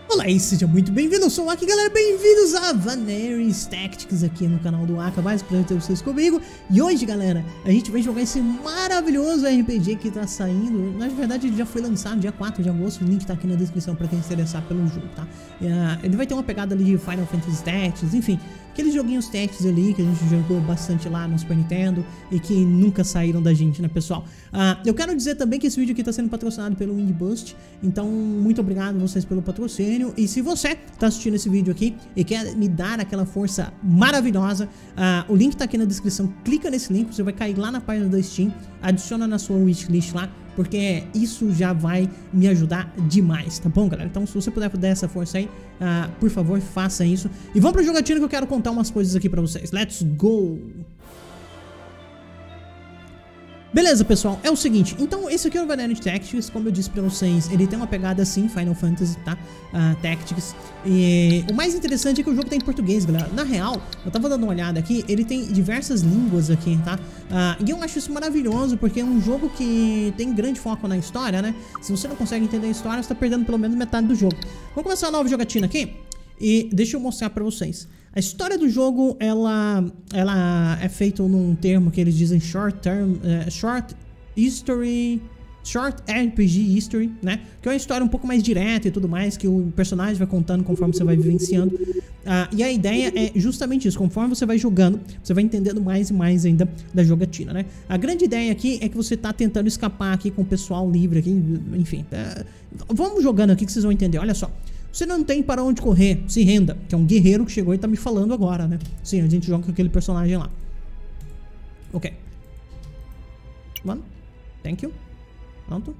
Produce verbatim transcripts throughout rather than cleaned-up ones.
Olá e seja muito bem-vindo, eu sou o Aka, galera, bem-vindos a Vaneri's Tactics aqui no canal do Aka, mais prazer ter vocês comigo. E hoje, galera, a gente vai jogar esse maravilhoso R P G que tá saindo. Na verdade, ele já foi lançado dia quatro de agosto, o link tá aqui na descrição pra quem se interessar pelo jogo, tá? Uh, ele vai ter uma pegada ali de Final Fantasy Tactics, enfim, aqueles joguinhos Tactics ali que a gente jogou bastante lá no Super Nintendo e que nunca saíram da gente, né, pessoal? Uh, eu quero dizer também que esse vídeo aqui tá sendo patrocinado pelo Windbust, então muito obrigado a vocês pelo patrocínio. E se você tá assistindo esse vídeo aqui e quer me dar aquela força maravilhosa, uh, o link tá aqui na descrição, clica nesse link, você vai cair lá na página da Steam, adiciona na sua wishlist lá, porque isso já vai me ajudar demais, tá bom, galera? Então se você puder dar essa força aí, uh, por favor, faça isso. E vamos pra jogatina que eu quero contar umas coisas aqui pra vocês. Let's go! Beleza, pessoal, é o seguinte, então esse aqui é o Vaneri's Tactics, como eu disse pra vocês, ele tem uma pegada assim, Final Fantasy, tá? Uh, Tactics, e o mais interessante é que o jogo tem em português, galera. Na real, eu tava dando uma olhada aqui, ele tem diversas línguas aqui, tá? Uh, e eu acho isso maravilhoso, porque é um jogo que tem grande foco na história, né? Se você não consegue entender a história, você tá perdendo pelo menos metade do jogo. Vamos começar a nova jogatina aqui, e deixa eu mostrar pra vocês. A história do jogo, ela, ela é feita num termo que eles dizem short term, uh, short history, short R P G history, né? Que é uma história um pouco mais direta e tudo mais, que o personagem vai contando conforme você vai vivenciando. Uh, e a ideia é justamente isso, conforme você vai jogando, você vai entendendo mais e mais ainda da jogatina, né? A grande ideia aqui é que você tá tentando escapar aqui com o pessoal livre aqui, enfim. Uh, vamos jogando aqui que vocês vão entender, olha só. Você não tem para onde correr, se renda, que é um guerreiro que chegou e tá me falando agora, né? Sim, a gente joga com aquele personagem lá. Ok. One. Thank you. Pronto.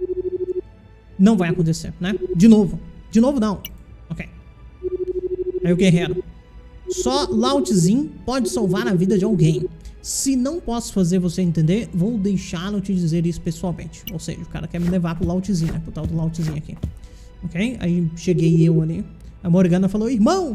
Não vai acontecer, né? De novo. De novo não. Ok. Aí o guerreiro. Só Lao Tzu pode salvar a vida de alguém. Se não posso fazer você entender, vou deixá-lo te dizer isso pessoalmente. Ou seja, o cara quer me levar pro Lao Tzu, né? Pro tal do Lao Tzu aqui. Ok? Aí cheguei eu ali. A Morgana falou, irmão!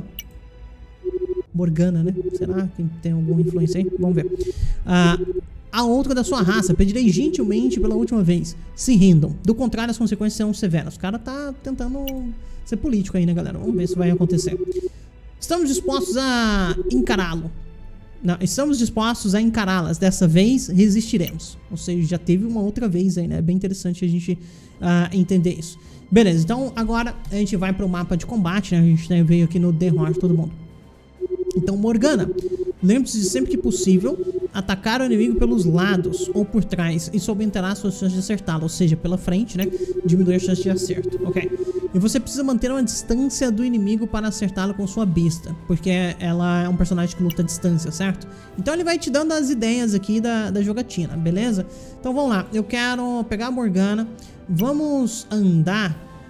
Morgana, né? Será que tem alguma influência aí? Vamos ver. Ah, a outra da sua raça, pedirei gentilmente pela última vez. Se rindam. Do contrário, as consequências serão severas. O cara tá tentando ser político aí, né, galera? Vamos ver se vai acontecer. Estamos dispostos a encará-lo. Não, estamos dispostos a encará-las. Dessa vez, resistiremos. Ou seja, já teve uma outra vez aí, né? É bem interessante a gente uh, entender isso. Beleza, então agora a gente vai pro mapa de combate, né? A gente né, veio aqui no derrote todo mundo. Então, Morgana, lembre-se de sempre que possível atacar o inimigo pelos lados ou por trás. Isso aumentará as suas chances de acertá-lo, ou seja, pela frente, né? Diminui a chance de acerto, ok? E você precisa manter uma distância do inimigo para acertá-lo com sua besta, porque ela é um personagem que luta à distância, certo? Então ele vai te dando as ideias aqui da, da jogatina, beleza? Então vamos lá, eu quero pegar a Morgana. Vamos andar.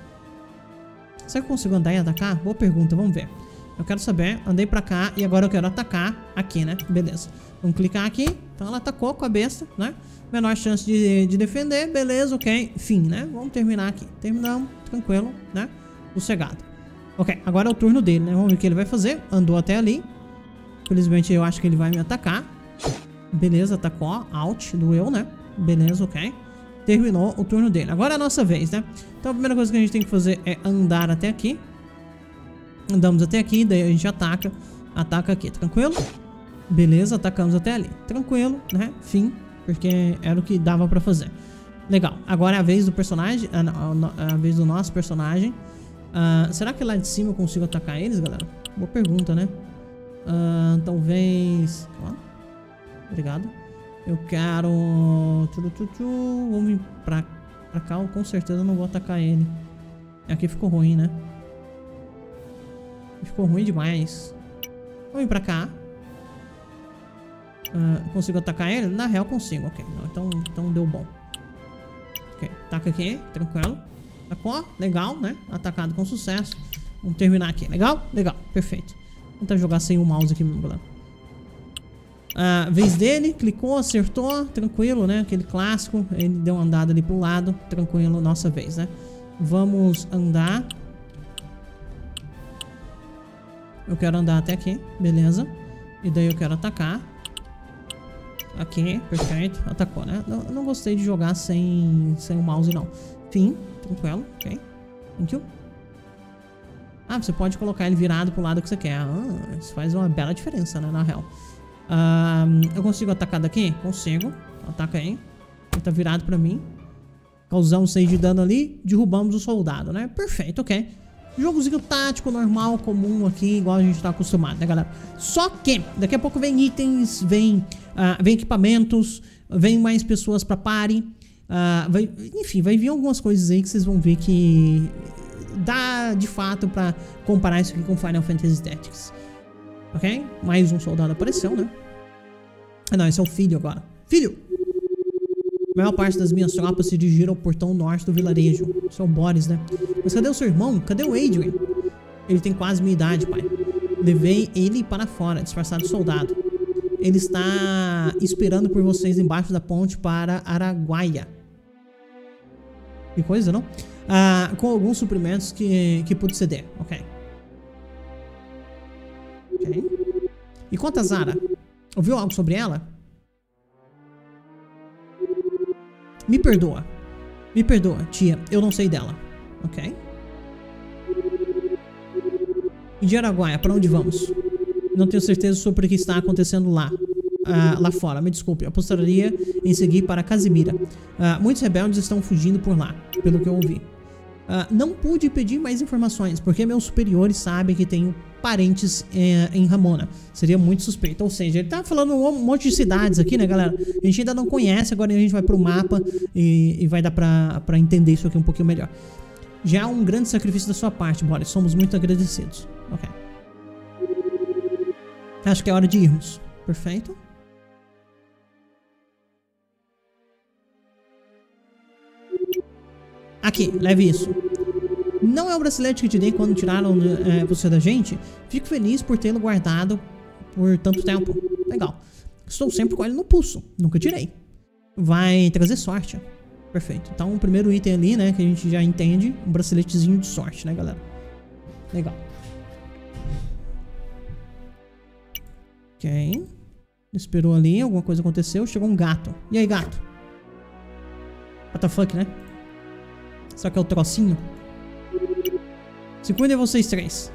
Será que eu consigo andar e atacar? Boa pergunta, vamos ver. Eu quero saber, andei pra cá e agora eu quero atacar aqui, né? Beleza. Vamos clicar aqui. Então ela atacou com a besta, né? Menor chance de, de defender, beleza, ok. Fim, né? Vamos terminar aqui. Terminamos, tranquilo, né? Sossegado. Ok, agora é o turno dele, né? Vamos ver o que ele vai fazer. Andou até ali. Felizmente eu acho que ele vai me atacar. Beleza, atacou. Out, doeu, né? Beleza, ok. Terminou o turno dele. Agora é a nossa vez, né? Então a primeira coisa que a gente tem que fazer é andar até aqui. Andamos até aqui, daí a gente ataca. Ataca aqui, tranquilo? Beleza, atacamos até ali. Tranquilo, né? Fim, porque era o que dava pra fazer. Legal, agora é a vez do personagem. A, a, a vez do nosso personagem. uh, Será que lá de cima eu consigo atacar eles, galera? Boa pergunta, né? uh, Talvez... Ó. Obrigado. Eu quero... Vamos vir pra, pra cá. Com certeza eu não vou atacar ele. Aqui ficou ruim, né? Ficou ruim demais. Vamos vir pra cá. Uh, consigo atacar ele? Na real consigo. Ok. Então, então deu bom. Ok. Ataca aqui. Tranquilo. Atacou. Legal, né? Atacado com sucesso. Vamos terminar aqui. Legal? Legal. Perfeito. Vou tentar jogar sem o mouse aqui mesmo, galera. Uh, vez dele, clicou, acertou, tranquilo, né? Aquele clássico, ele deu uma andada ali pro lado, tranquilo, nossa vez, né? Vamos andar. Eu quero andar até aqui, beleza. E daí eu quero atacar. Aqui, perfeito, atacou, né? Não, eu não gostei de jogar sem, sem o mouse, não. Fim, tranquilo, ok. Thank you. Ah, você pode colocar ele virado pro lado que você quer. Ah, isso faz uma bela diferença, né, na real. Ah, eu consigo atacar daqui? Consigo. Ataca aí. Ele tá virado pra mim. Causamos seis de dano ali. Derrubamos o soldado, né? Perfeito, ok. Jogozinho tático, normal, comum aqui, igual a gente tá acostumado, né, galera? Só que daqui a pouco vem itens, vem, uh, vem equipamentos, vem mais pessoas pra party. Uh, vai, enfim, vai vir algumas coisas aí que vocês vão ver que dá de fato pra comparar isso aqui com Final Fantasy Tactics. Ok? Mais um soldado apareceu, né? Ah, não, esse é o filho agora. Filho! A maior parte das minhas tropas se dirigiram ao portão norte do vilarejo. Esse é o Boris, né? Mas cadê o seu irmão? Cadê o Adrian? Ele tem quase minha idade, pai. Levei ele para fora, disfarçado de soldado. Ele está esperando por vocês embaixo da ponte para Araguaia. Que coisa, não? Ah, com alguns suprimentos que, que pude ceder. Ok. Ok. E quanto a Zara? Ouviu algo sobre ela? Me perdoa. Me perdoa, tia. Eu não sei dela. Ok. E de Araguaia, para onde vamos? Não tenho certeza sobre o que está acontecendo lá. Uh, lá fora, me desculpe. Apostaria em seguir para Casimira. Uh, muitos rebeldes estão fugindo por lá, pelo que eu ouvi. Uh, não pude pedir mais informações, porque meus superiores sabem que tenho parentes eh, em Ramona. Seria muito suspeito. Ou seja, ele tá falando um monte de cidades aqui, né, galera? A gente ainda não conhece, agora a gente vai pro mapa e, e vai dar pra, pra entender isso aqui um pouquinho melhor. Já é um grande sacrifício da sua parte, Boris. Somos muito agradecidos. Ok. Acho que é hora de irmos. Perfeito. Aqui, leve isso. Não é o bracelete que te dei quando tiraram é, você da gente? Fico feliz por tê-lo guardado por tanto tempo. Legal. Estou sempre com ele no pulso. Nunca tirei. Vai trazer sorte. Perfeito. Então, o primeiro item ali, né, que a gente já entende, um braceletezinho de sorte, né, galera? Legal. Ok. Esperou ali, alguma coisa aconteceu, chegou um gato. E aí, gato? What the fuck, né? Só que é o trocinho. Se cuidem vocês três.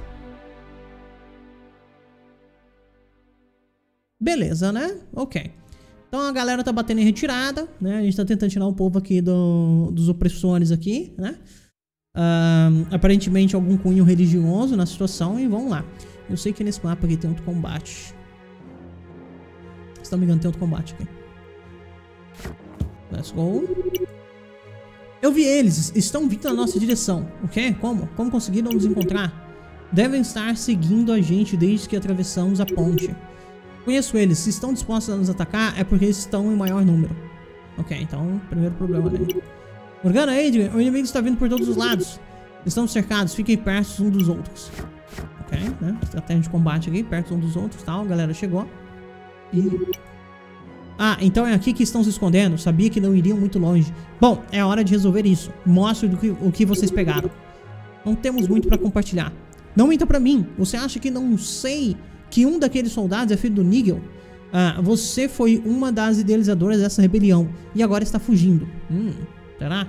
Beleza, né? Ok. Então a galera tá batendo em retirada, né? A gente tá tentando tirar o povo aqui do, dos opressores aqui, né? Um, aparentemente algum cunho religioso na situação. E vamos lá. Eu sei que nesse mapa aqui tem outro combate. Se não me engano, tem outro combate aqui. Let's go. Eu vi eles, estão vindo na nossa direção. O quê? Como? Como conseguiram nos encontrar? Devem estar seguindo a gente desde que atravessamos a ponte. Conheço eles, se estão dispostos a nos atacar é porque eles estão em maior número. Ok, então, primeiro problema dele. Morgana, Adrian, o inimigo está vindo por todos os lados. Estamos cercados, fiquem perto uns dos outros. Ok, né? Estratégia de combate aqui, perto uns dos outros, tal. A galera chegou. E... Ah, então é aqui que estão se escondendo. Sabia que não iriam muito longe. Bom, é hora de resolver isso. Mostre do que, o que vocês pegaram. Não temos muito pra compartilhar. Não minta pra mim. Você acha que não sei que um daqueles soldados é filho do Nigel? Ah, você foi uma das idealizadoras dessa rebelião. E agora está fugindo. Hum, será?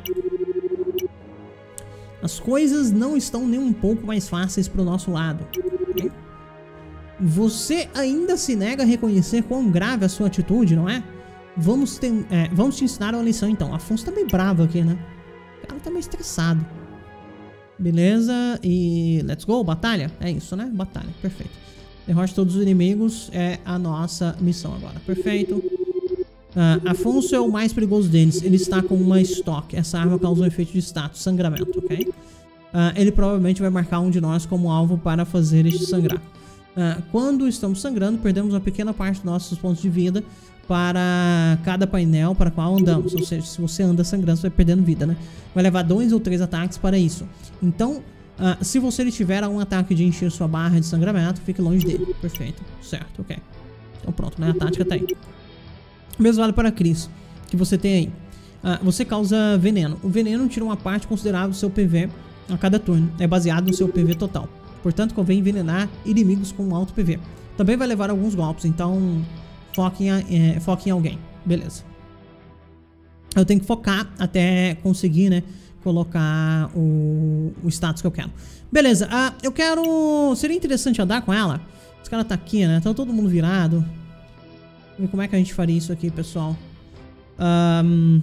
As coisas não estão nem um pouco mais fáceis pro nosso lado. Okay? Você ainda se nega a reconhecer quão grave é a sua atitude, não é? Vamos, te, é, vamos te ensinar uma lição então. Afonso tá meio bravo aqui, né? O cara tá meio estressado. Beleza, e let's go, batalha? É isso, né? Batalha, perfeito. Derrote todos os inimigos é a nossa missão agora, perfeito. Uh, Afonso é o mais perigoso deles. Ele está com uma Stock. Essa arma causa um efeito de status, sangramento, ok? Uh, ele provavelmente vai marcar um de nós como alvo para fazer este sangrar. Uh, quando estamos sangrando, perdemos uma pequena parte dos nossos pontos de vida para cada painel para qual andamos. Ou seja, se você anda sangrando, você vai perdendo vida, né? Vai levar dois ou três ataques para isso. Então, uh, se você tiver um ataque de encher sua barra de sangramento, fique longe dele. Perfeito, certo, ok. Então pronto, né? A tática tá aí. O mesmo vale para a Cris, que você tem aí. Uh, você causa veneno. O veneno tira uma parte considerável do seu P V a cada turno. É baseado no seu P V total. Portanto, convém envenenar inimigos com alto P V. Também vai levar alguns golpes, então foque em, é, foque em alguém. Beleza. Eu tenho que focar até conseguir, né, colocar o, o status que eu quero. Beleza, uh, eu quero... Seria interessante andar com ela. Esse cara tá aqui, né? Tá todo mundo virado. Vamos ver como é que a gente faria isso aqui, pessoal. Um...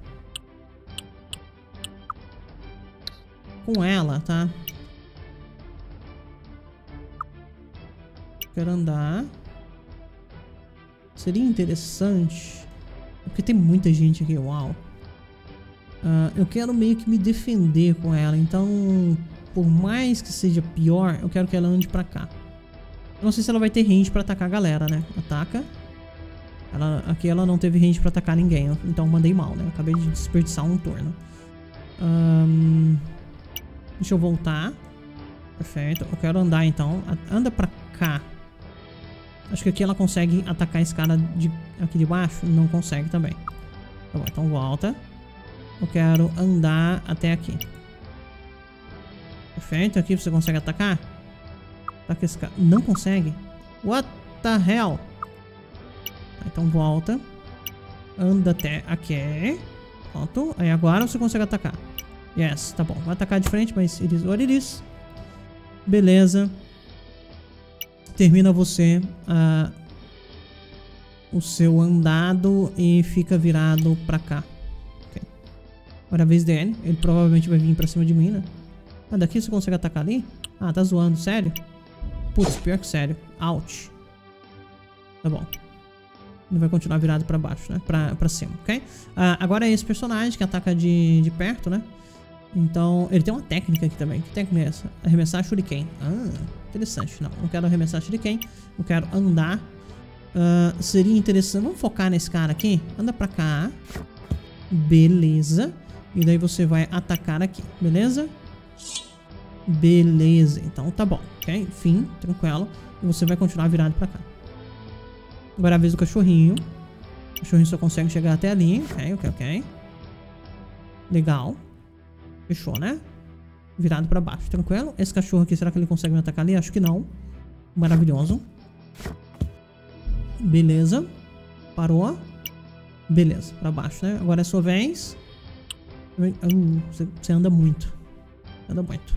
Com ela, tá? Quero andar. Seria interessante. Porque tem muita gente aqui, uau. Uh, eu quero meio que me defender com ela. Então, por mais que seja pior, eu quero que ela ande pra cá. Eu não sei se ela vai ter range pra atacar a galera, né? Ataca. Ela, aqui ela não teve range pra atacar ninguém. Então mandei mal, né? Acabei de desperdiçar um turno. Um, deixa eu voltar. Perfeito. Eu quero andar então. Anda pra cá. Acho que aqui ela consegue atacar esse cara de, aqui de baixo. Não consegue também. Tá bom, então volta. Eu quero andar até aqui. Perfeito. Aqui você consegue atacar? Ataca esse cara. Não consegue? What the hell? Então volta. Anda até aqui. Pronto. Aí agora você consegue atacar. Yes, tá bom. Vai atacar de frente, mas it is what it is. Beleza. Termina você uh, o seu andado e fica virado pra cá. Okay. Agora é a vez dele. Ele provavelmente vai vir pra cima de mim, né? Ah, daqui você consegue atacar ali? Ah, tá zoando. Sério? Putz, pior que sério. Ouch. Tá bom. Ele vai continuar virado pra baixo, né? Pra, pra cima, ok? Uh, agora é esse personagem que ataca de, de perto, né? Então, ele tem uma técnica aqui também. Que técnica é essa? Arremessar shuriken. Ah, interessante. Não, não quero arremessar shuriken. Eu quero andar. Uh, seria interessante. Vamos focar nesse cara aqui. Anda pra cá. Beleza. E daí você vai atacar aqui. Beleza? Beleza. Então tá bom. Ok? Fim. Tranquilo. E você vai continuar virado pra cá. Agora é a vez do cachorrinho. O cachorrinho só consegue chegar até ali. Ok, ok, ok. Legal. Fechou, né? Virado pra baixo, tranquilo. Esse cachorro aqui, será que ele consegue me atacar ali? Acho que não. Maravilhoso. Beleza. Parou. Beleza, pra baixo, né? Agora é sua vez. Uh, você, você anda muito. Anda muito.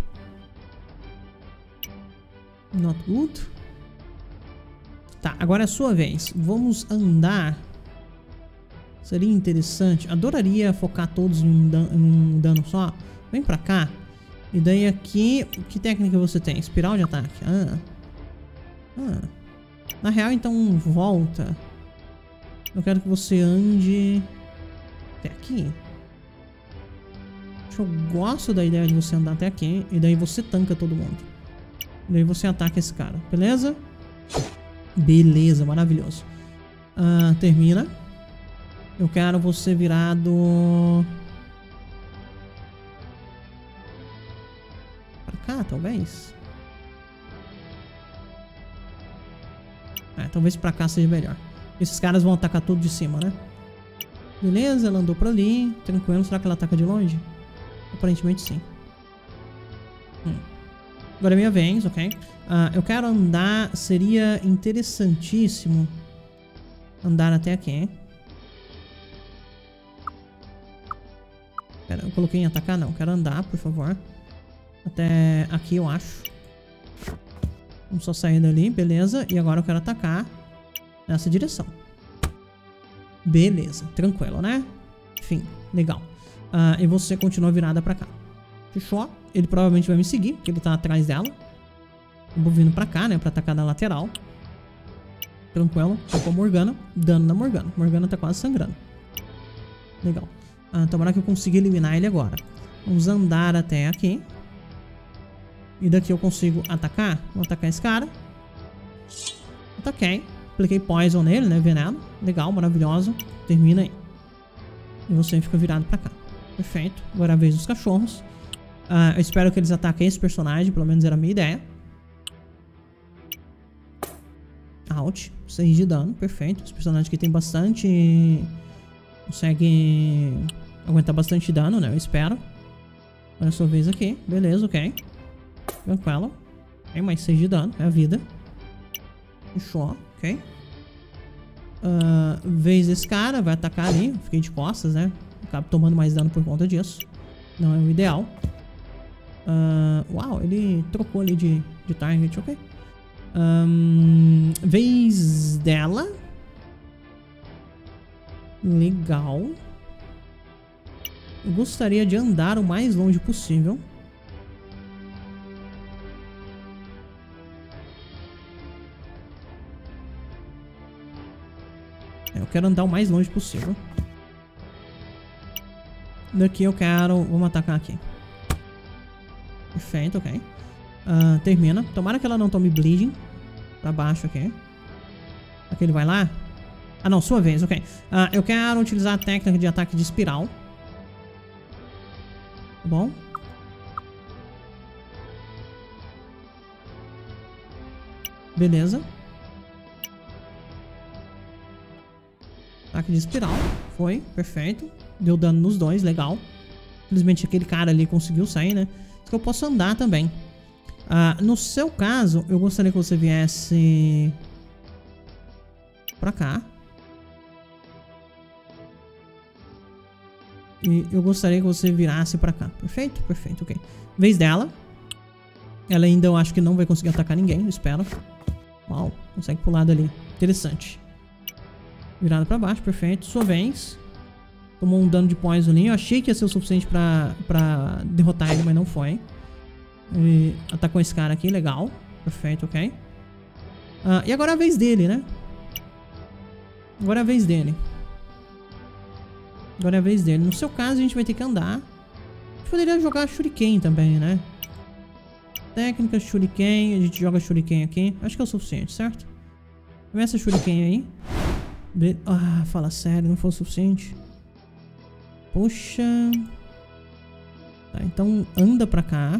Not good. Tá, agora é sua vez. Vamos andar. Seria interessante. Adoraria focar todos em um, dan em um dano só. Vem pra cá. E daí aqui... Que técnica você tem? Espiral de ataque. Ah. Ah. Na real, então, volta. Eu quero que você ande... Até aqui. Eu gosto da ideia de você andar até aqui. E daí você tanca todo mundo. E daí você ataca esse cara. Beleza? Beleza, maravilhoso. Ah, termina. Eu quero você virado... Pra cá, talvez? É, talvez pra cá seja melhor. Esses caras vão atacar tudo de cima, né? Beleza, ela andou pra ali. Tranquilo, será que ela ataca de longe? Aparentemente sim. Hum. Agora é minha vez, ok? Uh, eu quero andar... Seria interessantíssimo andar até aqui, hein? Pera, eu coloquei em atacar? Não, quero andar, por favor. Até aqui, eu acho. Vamos só sair dali, beleza. E agora eu quero atacar nessa direção. Beleza, tranquilo, né? Enfim, legal. Uh, e você continua virada pra cá. Fechou? Ele provavelmente vai me seguir, porque ele tá atrás dela. Eu vou vindo pra cá, né? Pra atacar na lateral. Tranquilo. Tocou a Morgana. Dano na Morgana. Morgana tá quase sangrando. Legal. Ah, tomara que eu consiga eliminar ele agora. Vamos andar até aqui. E daqui eu consigo atacar. Vou atacar esse cara. Ataquei. Apliquei poison nele, né? Veneno. Legal, maravilhoso. Termina aí. E você fica virado pra cá. Perfeito. Agora é a vez dos cachorros. Uh, eu espero que eles ataquem esse personagem. Pelo menos era a minha ideia. Out. seis de dano. Perfeito. Esse personagem aqui tem bastante... Consegue aguentar bastante dano, né? Eu espero. Agora é a sua vez aqui. Beleza, ok. Tranquilo. Tem mais seis de dano. É a vida. Fechou. Ok. Uh, vez esse cara. Vai atacar ali. Fiquei de costas, né? Acabo tomando mais dano por conta disso. Não é o ideal. Uh, uau, ele trocou ali de, de target, ok. Um, vez dela. Legal. Eu gostaria de andar o mais longe possível. Eu quero andar o mais longe possível. Daqui eu quero... Vamos atacar aqui. Perfeito, ok. Uh, termina. Tomara que ela não tome bleeding. Pra baixo aqui. Aqui ele vai lá. Ah não, sua vez, ok. Uh, eu quero utilizar a técnica de ataque de espiral. Tá bom? Beleza. Ataque de espiral. Foi, perfeito. Deu dano nos dois, legal. Infelizmente aquele cara ali conseguiu sair, né? Eu posso andar também. Ah, no seu caso, eu gostaria que você viesse pra cá. E eu gostaria que você virasse pra cá. Perfeito? Perfeito, ok. Vez dela. Ela ainda eu acho que não vai conseguir atacar ninguém, eu espero. Uau, consegue pular dali. Interessante. Virada pra baixo, perfeito. Sua vez. Tomou um dano de poison ali. Eu achei que ia ser o suficiente pra, pra derrotar ele, mas não foi. Ele atacou esse cara aqui, legal. Perfeito, ok. Ah, e agora é a vez dele, né? Agora é a vez dele. Agora é a vez dele. No seu caso, a gente vai ter que andar. A gente poderia jogar Shuriken também, né? Técnica, Shuriken. A gente joga Shuriken aqui. Acho que é o suficiente, certo? Começa Shuriken aí. Be ah, fala sério, não foi o suficiente. Poxa. Tá, então anda pra cá.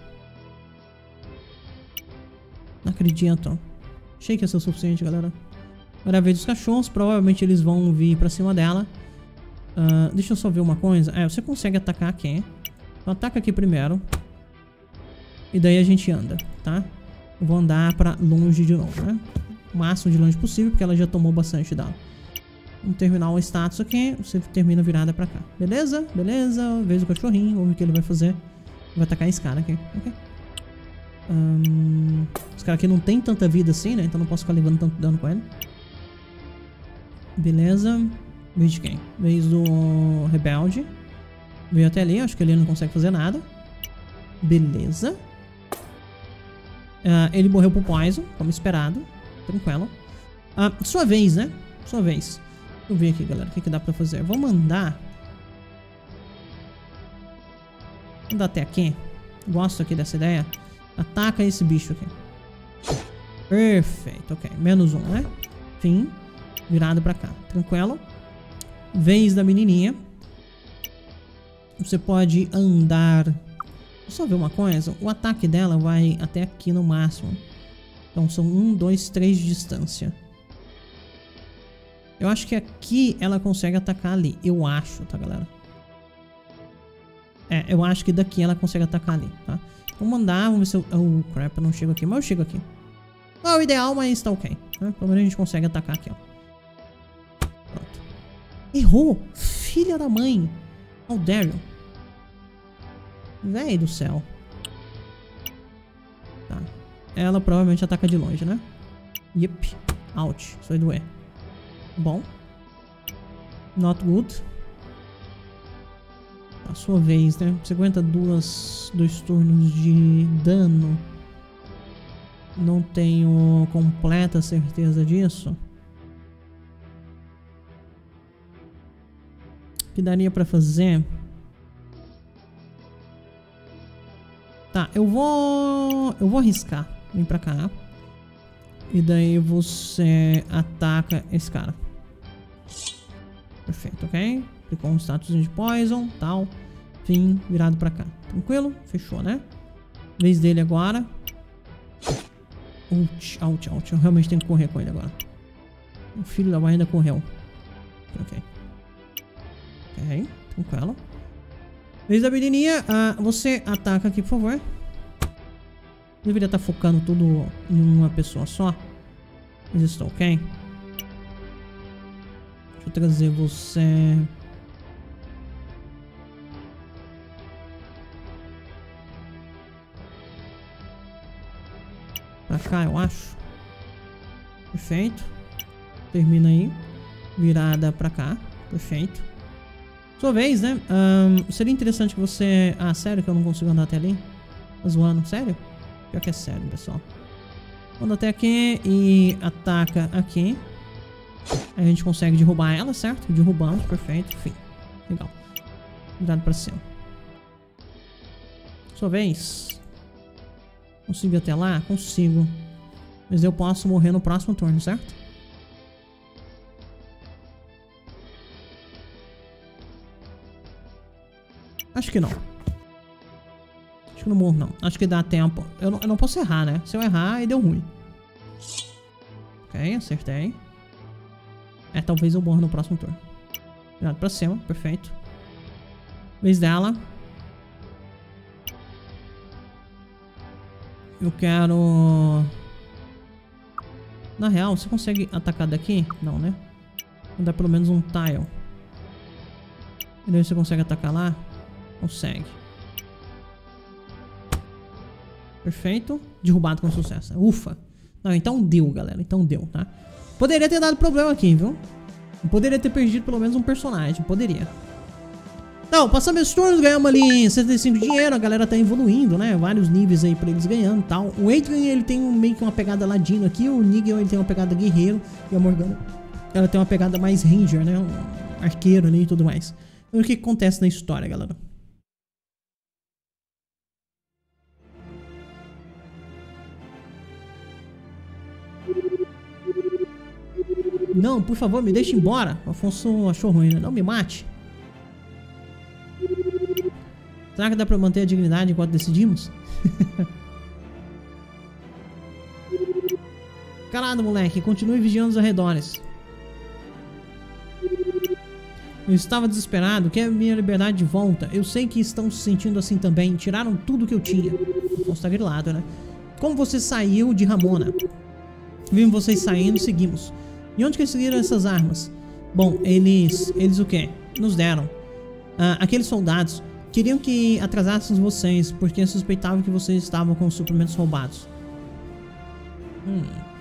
Não acredito. Achei que ia ser o suficiente, galera. Agora é a vez dos cachorros. Provavelmente eles vão vir pra cima dela. Uh, deixa eu só ver uma coisa. É, você consegue atacar aqui. Então ataca aqui primeiro. E daí a gente anda, tá? Eu vou andar pra longe de novo, né? O máximo de longe possível, porque ela já tomou bastante dano. Vamos terminar o status aqui. Você termina virada pra cá. Beleza? Beleza. Vez do cachorrinho. Vamos ver o que ele vai fazer. Vai atacar esse cara aqui. Ok. Um, esse cara aqui não tem tanta vida assim, né? Então não posso ficar levando tanto dano com ele. Beleza. Vez de quem? Vez do rebelde. Veio até ali. Acho que ele não consegue fazer nada. Beleza. Uh, ele morreu pro poison, como esperado. Tranquilo. Uh, sua vez, né? Sua vez. Deixa eu ver aqui, galera. O que, que dá pra fazer? Vamos andar. Andar até aqui. Gosto aqui dessa ideia. Ataca esse bicho aqui. Perfeito, ok. Menos um, né? Fim. Virado pra cá. Tranquilo. Vez da menininha. Você pode andar... Deixa eu só ver uma coisa. O ataque dela vai até aqui no máximo. Então são um, dois, três de distância. Eu acho que aqui ela consegue atacar ali. Eu acho, tá, galera? É, eu acho que daqui ela consegue atacar ali, tá? Vamos andar, vamos ver se eu... Oh, crap, eu não chego aqui. Mas eu chego aqui. Não é o ideal, mas tá ok. Né? Pelo menos a gente consegue atacar aqui, ó. Pronto. Errou! Filha da mãe! How dare you? Véi do céu. Tá. Ela provavelmente ataca de longe, né? Yep. Ouch. Isso vai doer. Bom. Not good. A sua vez, né? Você aguenta duas, dois turnos de dano. Não tenho completa certeza disso. O que daria pra fazer? Tá, eu vou... Eu vou arriscar. Vem pra cá. E daí você ataca esse cara. Perfeito, ok? Clicou um status de poison, tal. Fim, virado pra cá. Tranquilo? Fechou, né? Vez dele agora. Ouch, ouch, ouch. Eu realmente tenho que correr com ele agora. O filho da mãe ainda correu. Ok. Ok, tranquilo. Vez da menininha. Uh, você ataca aqui, por favor. Deveria estar focando tudo em uma pessoa só. Mas estou ok. Deixa eu trazer você... pra cá, eu acho. Perfeito. Termina aí. Virada pra cá. Perfeito. Sua vez, né? Um, seria interessante que você... Ah, sério que eu não consigo andar até ali? Tá zoando? Sério? Pior que é sério, pessoal. Anda até aqui e ataca aqui. Aí a gente consegue derrubar ela, certo? Derrubamos, perfeito. Enfim. Legal. Virado pra cima. Sua vez. Consigo ir até lá? Consigo. Mas eu posso morrer no próximo turno, certo? Acho que não. Acho que não morro, não. Acho que dá tempo. Eu não, eu não posso errar, né? Se eu errar, aí deu ruim. Ok, acertei. É, talvez eu morra no próximo turno. Virado pra cima, perfeito. Vez dela. Eu quero... Na real, você consegue atacar daqui? Não, né? Vou dar pelo menos um tile. E daí você consegue atacar lá? Consegue. Perfeito. Derrubado com sucesso. Ufa. Não, então deu, galera. Então deu, tá? Poderia ter dado problema aqui, viu? Poderia ter perdido pelo menos um personagem. Poderia. Não, passamos esses turnos, ganhamos ali setenta e cinco de dinheiro. A galera tá evoluindo, né? Vários níveis aí pra eles ganhando e tal. O Adrian, ele tem um, meio que uma pegada ladino aqui. O Nigel, ele tem uma pegada guerreiro. E a Morgana, ela tem uma pegada mais ranger, né? Um arqueiro ali e tudo mais. Então, o que acontece na história, galera? Não, por favor, me deixe embora. O Afonso achou ruim, né? Não me mate. Será que dá pra manter a dignidade enquanto decidimos? Calado, moleque. Continue vigiando os arredores. Eu estava desesperado. Quero minha liberdade de volta. Eu sei que estão se sentindo assim também. Tiraram tudo que eu tinha. Afonso tá grilado, né? Como você saiu de Ramona? Vimos vocês saindo e seguimos. E onde conseguiram essas armas? Bom, eles... Eles o quê? Nos deram. Ah, aqueles soldados queriam que atrasássemos vocês, porque suspeitavam que vocês estavam com os suprimentos roubados. Hum.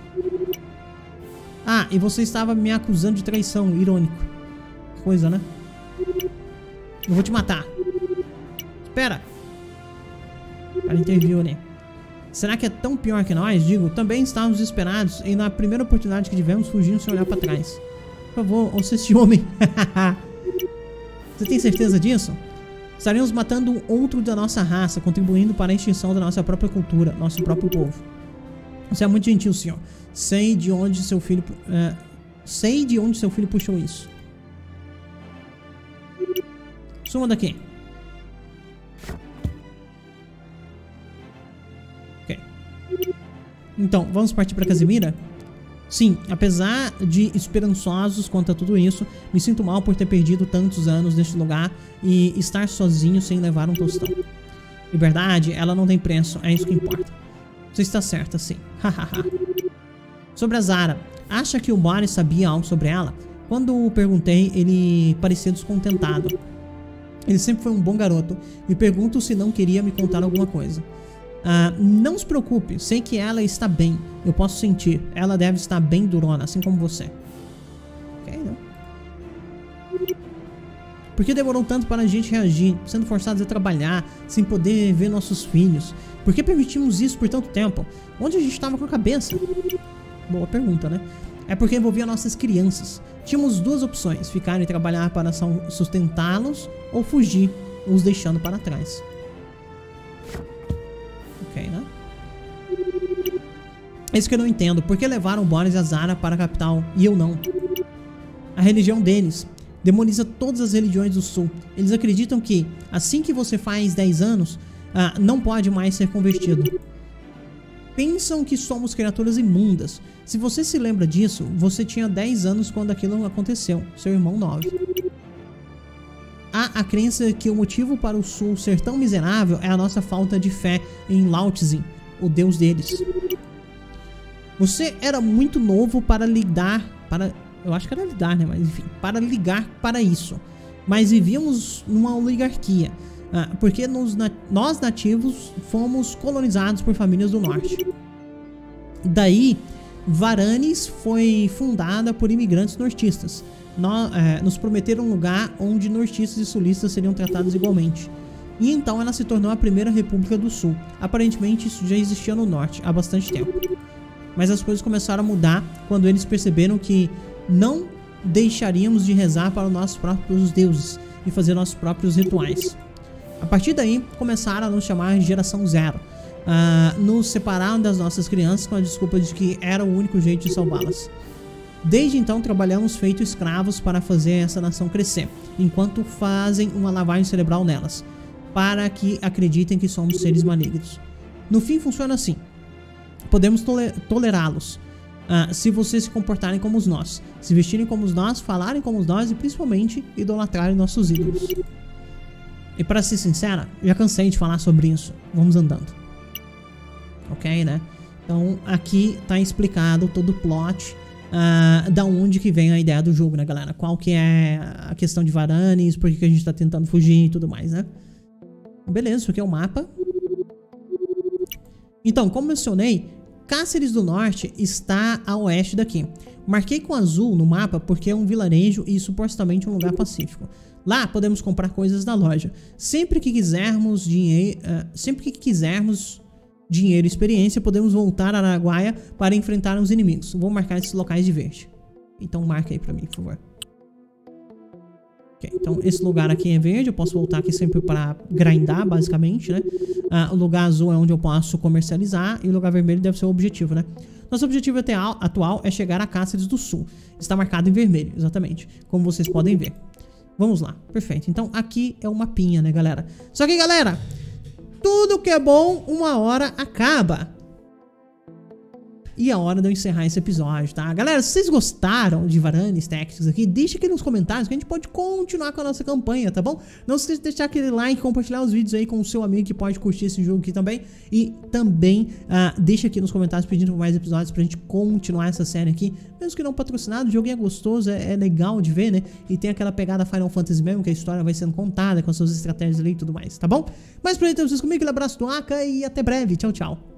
Ah, e você estava me acusando de traição. Irônico. Coisa, né? Eu vou te matar. Espera. O cara interviu, né? Será que é tão pior que nós? Digo, também estávamos desesperados e na primeira oportunidade que tivemos, fugimos sem olhar pra trás. Por favor, ouça esse homem. Você tem certeza disso? Estaremos matando um outro da nossa raça, contribuindo para a extinção da nossa própria cultura, nosso próprio povo. Você é muito gentil, senhor. Sei de onde seu filho... Uh, sei de onde seu filho puxou isso. Suma daqui. Ok. Então, vamos partir para Casimira? Sim, apesar de esperançosos quanto a tudo isso, me sinto mal por ter perdido tantos anos neste lugar e estar sozinho sem levar um tostão. Liberdade, ela não tem preço, é isso que importa. Você está certa, sim. Hahaha. Sobre a Zara, acha que o Boris sabia algo sobre ela? Quando o perguntei, ele parecia descontentado. Ele sempre foi um bom garoto. Me pergunto se não queria me contar alguma coisa. Ah, não se preocupe, sei que ela está bem. Eu posso sentir. Ela deve estar bem durona, assim como você. Ok, não? Por que demorou tanto para a gente reagir, sendo forçados a trabalhar, sem poder ver nossos filhos? Por que permitimos isso por tanto tempo? Onde a gente estava com a cabeça? Boa pergunta, né? É porque envolvia nossas crianças. Tínhamos duas opções, ficar e trabalhar para sustentá-los ou fugir, os deixando para trás. Ok, né? É isso que eu não entendo. Por que levaram o Boris e a Zara para a capital e eu não? A religião deles demoniza todas as religiões do sul. Eles acreditam que, assim que você faz dez anos, ah, não pode mais ser convertido. Pensam que somos criaturas imundas. Se você se lembra disso, você tinha dez anos quando aquilo aconteceu. Seu irmão nove. Há a crença que o motivo para o sul ser tão miserável é a nossa falta de fé em Lao Tzu, o deus deles. Você era muito novo para lidar... para Eu acho que era lidar, né? Mas enfim, para ligar para isso. Mas vivíamos numa oligarquia. Ah, porque nos, nós nativos fomos colonizados por famílias do norte. Daí, Varanis foi fundada por imigrantes nortistas. No, é, nos prometeram um lugar onde nortistas e sulistas seriam tratados igualmente. E então ela se tornou a primeira República do Sul. Aparentemente isso já existia no norte há bastante tempo. Mas as coisas começaram a mudar quando eles perceberam que não deixaríamos de rezar para os nossos próprios deuses e fazer nossos próprios rituais. A partir daí, começaram a nos chamar de Geração Zero. Uh, nos separaram das nossas crianças com a desculpa de que era o único jeito de salvá-las. Desde então, trabalhamos feito escravos para fazer essa nação crescer, enquanto fazem uma lavagem cerebral nelas, para que acreditem que somos seres malignos. No fim, funciona assim. Podemos toler tolerá-los, uh, se vocês se comportarem como nós, se vestirem como nós, falarem como nós e principalmente idolatrarem nossos ídolos. E para ser sincera, já cansei de falar sobre isso. Vamos andando. Ok, né? Então aqui tá explicado todo o plot, uh, da onde que vem a ideia do jogo, né, galera? Qual que é a questão de Varanis, por que que a gente tá tentando fugir e tudo mais, né? Beleza, isso aqui é o mapa. Então, como mencionei, Cáceres do Norte está a oeste daqui. Marquei com azul no mapa porque é um vilarejo e supostamente um lugar pacífico. Lá podemos comprar coisas da loja. Sempre que quisermos dinheiro, uh, sempre que quisermos dinheiro e experiência, podemos voltar a Araguaia para enfrentar os inimigos. Vou marcar esses locais de verde. Então marca aí pra mim, por favor. Ok, então esse lugar aqui é verde. Eu posso voltar aqui sempre para grindar, basicamente, né? Uh, o lugar azul é onde eu posso comercializar e o lugar vermelho deve ser o objetivo, né? Nosso objetivo atual é chegar a Cáceres do Sul. Está marcado em vermelho, exatamente, como vocês podem ver. Vamos lá, perfeito. Então aqui é o mapinha, né, galera? Só que, galera, tudo que é bom, uma hora acaba. E é hora de eu encerrar esse episódio, tá? Galera, se vocês gostaram de Varanis Tactics aqui, deixa aqui nos comentários que a gente pode continuar com a nossa campanha, tá bom? Não esqueça de deixar aquele like, compartilhar os vídeos aí com o seu amigo que pode curtir esse jogo aqui também. E também uh, deixa aqui nos comentários pedindo por mais episódios pra gente continuar essa série aqui. Mesmo que não patrocinado, o jogo é gostoso, é, é legal de ver, né? E tem aquela pegada Final Fantasy mesmo, que a história vai sendo contada com as suas estratégias ali e tudo mais, tá bom? Mas pra então, vocês comigo, aquele abraço do Aka e até breve. Tchau, tchau.